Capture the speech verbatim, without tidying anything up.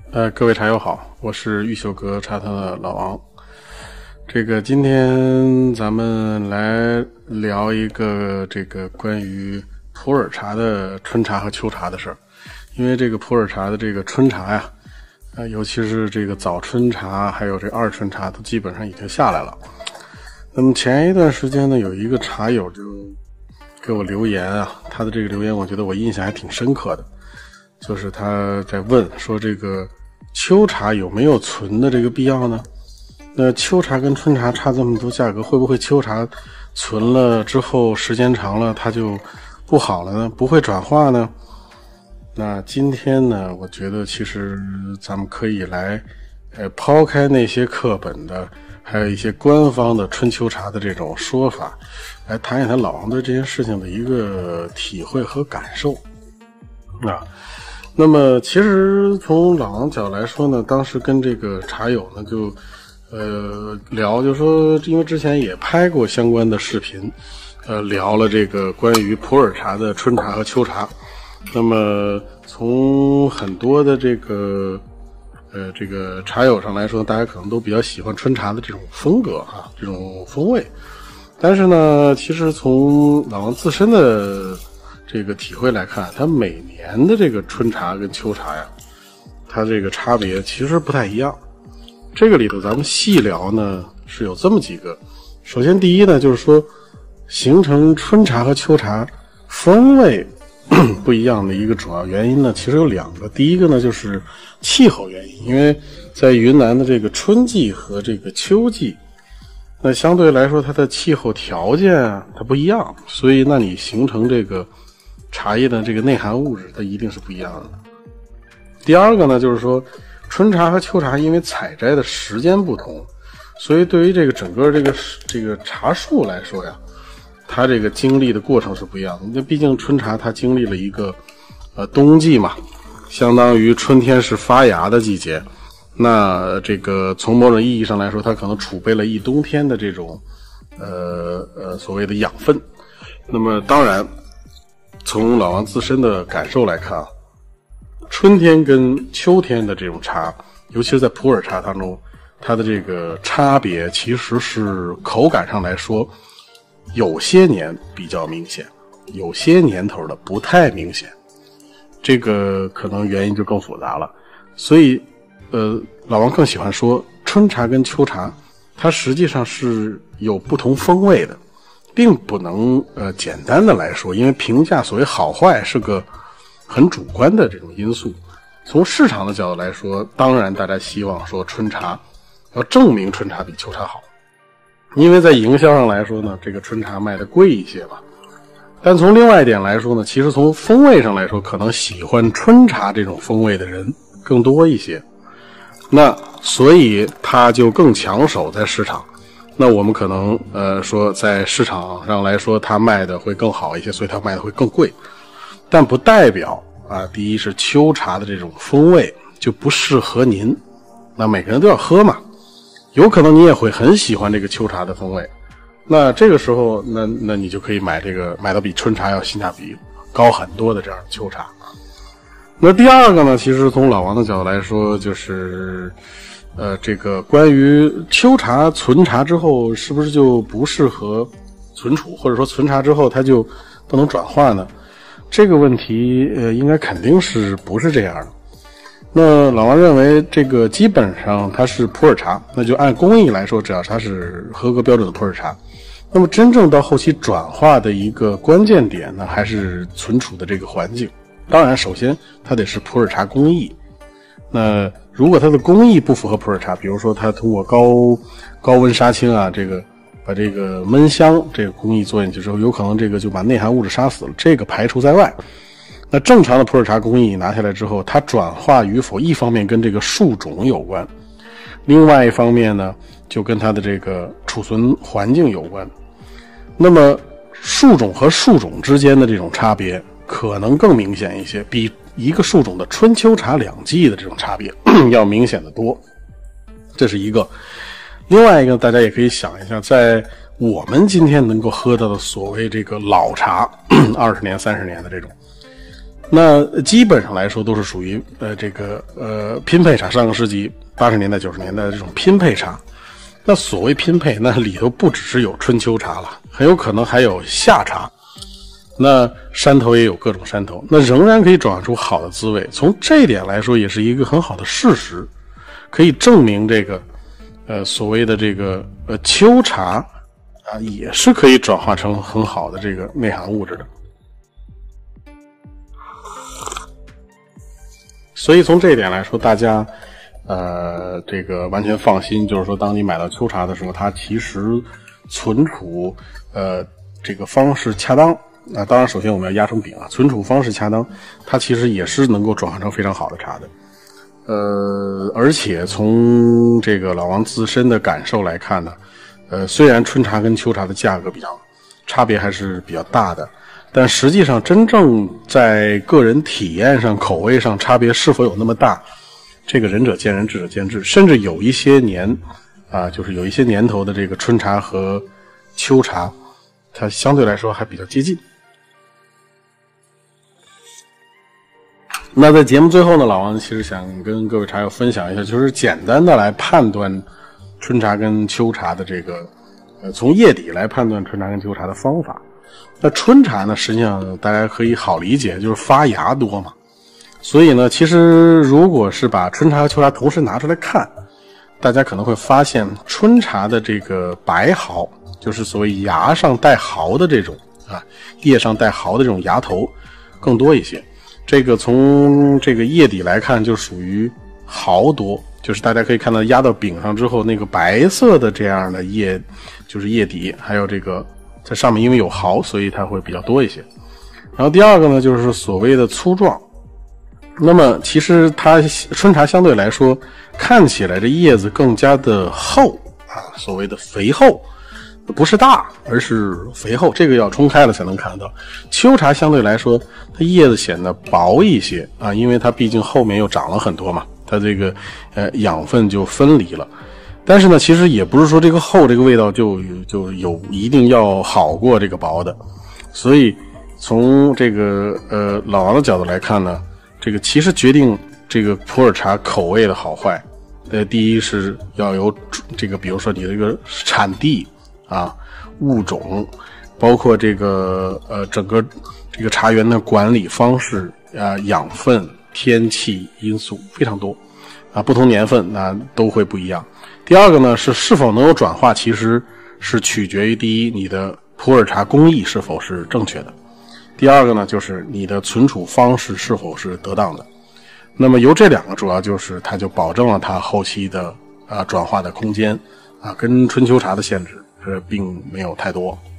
呃，各位茶友好，我是玉秀阁茶汤的老王。这个今天咱们来聊一个这个关于普洱茶的春茶和秋茶的事儿。因为这个普洱茶的这个春茶呀，呃，尤其是这个早春茶还有这二春茶都基本上已经下来了。那么前一段时间呢，有一个茶友就给我留言啊，他的这个留言我觉得我印象还挺深刻的，就是他在问说这个秋茶有没有存的这个必要呢？那秋茶跟春茶差这么多价格，会不会秋茶存了之后时间长了它就不好了呢？不会转化呢？那今天呢，我觉得其实咱们可以来呃抛开那些课本的还有一些官方的春秋茶的这种说法，来谈一谈老王对这件事情的一个体会和感受啊。那么其实从老王角来说呢，当时跟这个茶友呢就呃聊，就说因为之前也拍过相关的视频，呃聊了这个关于普洱茶的春茶和秋茶。那么从很多的这个呃这个茶友上来说，大家可能都比较喜欢春茶的这种风格啊，这种风味。但是呢，其实从老王自身的这个体会来看，它每年的这个春茶跟秋茶呀，它这个差别其实不太一样。这个里头咱们细聊呢，是有这么几个。首先第一呢，就是说形成春茶和秋茶风味不一样的一个主要原因呢，其实有两个。第一个呢，就是气候原因，因为在云南的这个春季和这个秋季，那相对来说它的气候条件啊它不一样，所以那你形成这个茶叶的这个内含物质它一定是不一样的。第二个呢，就是说春茶和秋茶因为采摘的时间不同，所以对于这个整个这个这个茶树来说呀，它这个经历的过程是不一样的。那毕竟春茶它经历了一个呃冬季嘛，相当于春天是发芽的季节，那这个从某种意义上来说，它可能储备了一冬天的这种呃呃所谓的养分。那么当然从老王自身的感受来看啊，春天跟秋天的这种茶，尤其是在普洱茶当中，它的这个差别其实是口感上来说，有些年比较明显，有些年头的不太明显。这个可能原因就更复杂了。所以呃，老王更喜欢说春茶跟秋茶，它实际上是有不同风味的。并不能呃简单的来说，因为评价所谓好坏是个很主观的这种因素。从市场的角度来说，当然大家希望说春茶要证明春茶比秋茶好，因为在营销上来说呢，这个春茶卖的贵一些嘛。但从另外一点来说呢，其实从风味上来说，可能喜欢春茶这种风味的人更多一些，那所以它就更抢手在市场。那我们可能呃说在市场上来说它卖的会更好一些，所以它卖的会更贵。但不代表啊，第一是秋茶的这种风味就不适合您，那每个人都要喝嘛，有可能你也会很喜欢这个秋茶的风味，那这个时候那那你就可以买这个买到比春茶要性价比高很多的这样的秋茶。那第二个呢，其实从老王的角度来说，就是呃，这个关于秋茶存茶之后是不是就不适合存储，或者说存茶之后它就不能转化呢？这个问题呃，应该肯定是不是这样的。那老王认为这个基本上它是普洱茶，那就按工艺来说，只要它是合格标准的普洱茶，那么真正到后期转化的一个关键点呢，还是存储的这个环境。当然首先它得是普洱茶工艺，那如果它的工艺不符合普洱茶，比如说它通过高高温杀青啊，这个把这个闷香这个工艺做进去之后，有可能这个就把内含物质杀死了，这个排除在外。那正常的普洱茶工艺拿下来之后，它转化与否，一方面跟这个树种有关，另外一方面呢，就跟它的这个储存环境有关。那么树种和树种之间的这种差别可能更明显一些，比一个树种的春秋茶两季的这种差别要明显的多，这是一个。另外一个大家也可以想一下，在我们今天能够喝到的所谓这个老茶二十年三十年的这种， 那基本上来说都是属于呃这个呃拼配茶，上个世纪八十年代九十年代的这种拼配茶。那所谓拼配，那里头不只是有春秋茶了，很有可能还有夏茶。那山头也有各种山头，那仍然可以转化出好的滋味。从这一点来说，也是一个很好的事实，可以证明这个呃所谓的这个呃秋茶啊，也是可以转化成很好的这个内含物质的。所以从这一点来说，大家呃这个完全放心，就是说当你买到秋茶的时候，它其实存储呃这个方式恰当。那当然首先我们要压成饼啊，存储方式恰当，它其实也是能够转化成非常好的茶的。呃而且从这个老王自身的感受来看呢，呃虽然春茶跟秋茶的价格比较差别还是比较大的，但实际上真正在个人体验上口味上差别是否有那么大，这个仁者见仁智者见智。甚至有一些年啊，就是有一些年头的这个春茶和秋茶它相对来说还比较接近。那在节目最后呢，老王其实想跟各位茶友分享一下，就是简单的来判断春茶跟秋茶的这个呃从叶底来判断春茶跟秋茶的方法。那春茶呢，实际上大家可以好理解，就是发芽多嘛。所以呢，其实如果是把春茶和秋茶同时拿出来看，大家可能会发现春茶的这个白毫，就是所谓芽上带毫的这种啊，叶上带毫的这种芽头更多一些。这个从这个叶底来看就属于毫多，就是大家可以看到压到饼上之后那个白色的这样的叶，就是叶底，还有这个在上面因为有毫，所以它会比较多一些。然后第二个呢，就是所谓的粗壮。那么其实它春茶相对来说看起来这叶子更加的厚啊，所谓的肥厚，不是大而是肥厚，这个要冲开了才能看得到。秋茶相对来说它叶子显得薄一些啊，因为它毕竟后面又长了很多嘛，它这个呃养分就分离了。但是呢，其实也不是说这个厚这个味道就就有一定要好过这个薄的。所以从这个呃老王的角度来看呢，这个其实决定这个普洱茶口味的好坏，呃第一是要有这个比如说你这个产地啊、物种，包括这个呃整个这个茶园的管理方式啊、养分、天气因素非常多啊，不同年份那都会不一样。第二个呢是是否能有转化，其实是取决于第一你的普洱茶工艺是否是正确的，第二个呢就是你的存储方式是否是得当的。那么由这两个主要就是它就保证了它后期的啊转化的空间啊，跟春秋茶的限制是并没有太多。